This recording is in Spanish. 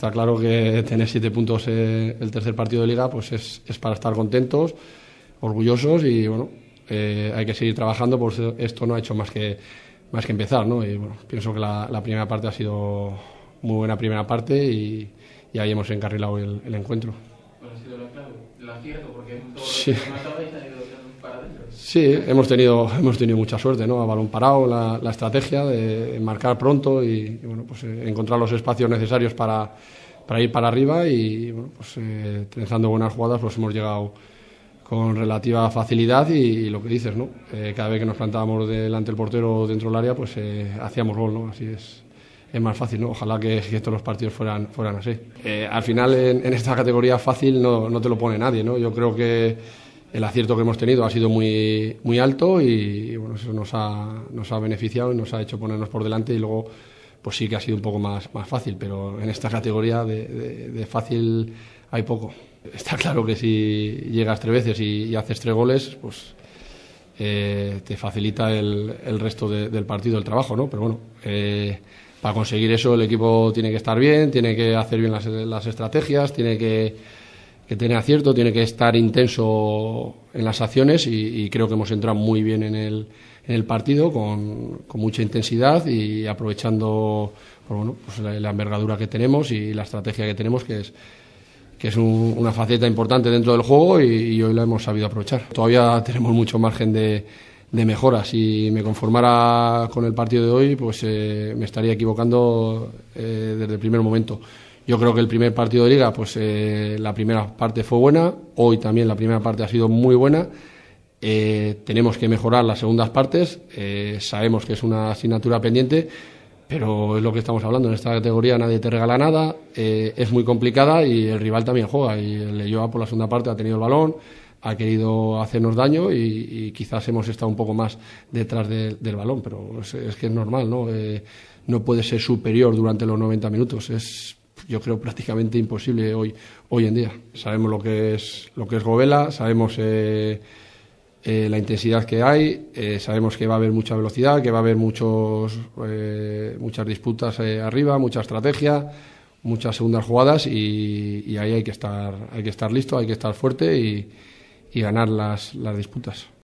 está claro que tener 7 puntos el tercer partido de Liga pues es para estar contentos, orgullosos y bueno, hay que seguir trabajando, pues esto no ha hecho más que empezar, ¿no? Y bueno, pienso que la primera parte ha sido muy buena primera parte y ahí hemos encarrilado el encuentro. ¿Cuál ha sido la clave? ¿El acierto? Porque en todo Sí. lo que más habéis tenido para adentro. Sí, hemos tenido mucha suerte, ¿no? A balón parado, la estrategia de marcar pronto y bueno, pues encontrar los espacios necesarios para ir para arriba y bueno, pues trenzando buenas jugadas pues hemos llegado con relativa facilidad y lo que dices, ¿no? Cada vez que nos plantábamos delante del portero o dentro del área pues hacíamos gol, ¿no? Así es más fácil, ¿no? Ojalá que todos los partidos fueran así. Al final en esta categoría fácil no te lo pone nadie, ¿no? Yo creo que el acierto que hemos tenido ha sido muy alto y bueno, eso nos ha beneficiado y nos ha hecho ponernos por delante y luego pues sí que ha sido un poco más fácil, pero en esta categoría de fácil hay poco. Está claro que si llegas 3 veces y haces 3 goles, pues te facilita el resto del partido, el trabajo, ¿no? Pero bueno, para conseguir eso el equipo tiene que estar bien, tiene que hacer bien las estrategias, tiene que tener acierto, tiene que estar intenso en las acciones y creo que hemos entrado muy bien en el partido con mucha intensidad y aprovechando pues bueno, pues la envergadura que tenemos y la estrategia que tenemos que es una faceta importante dentro del juego y hoy la hemos sabido aprovechar. Todavía tenemos mucho margen de mejora. Si me conformara con el partido de hoy, pues me estaría equivocando desde el primer momento. Yo creo que el primer partido de Liga, pues la primera parte fue buena, hoy también la primera parte ha sido muy buena. Tenemos que mejorar las segundas partes, sabemos que es una asignatura pendiente, pero es lo que estamos hablando, en esta categoría nadie te regala nada, es muy complicada y el rival también juega y el Leioa por la segunda parte ha tenido el balón, ha querido hacernos daño y quizás hemos estado un poco más detrás del balón, pero es que es normal, ¿no? No puede ser superior durante los 90 minutos, yo creo prácticamente imposible hoy en día. Sabemos lo que es Govela, sabemos la intensidad que hay, sabemos que va a haber mucha velocidad, que va a haber muchas disputas arriba, mucha estrategia, muchas segundas jugadas y ahí hay que estar listo, hay que estar fuerte y ganar las disputas.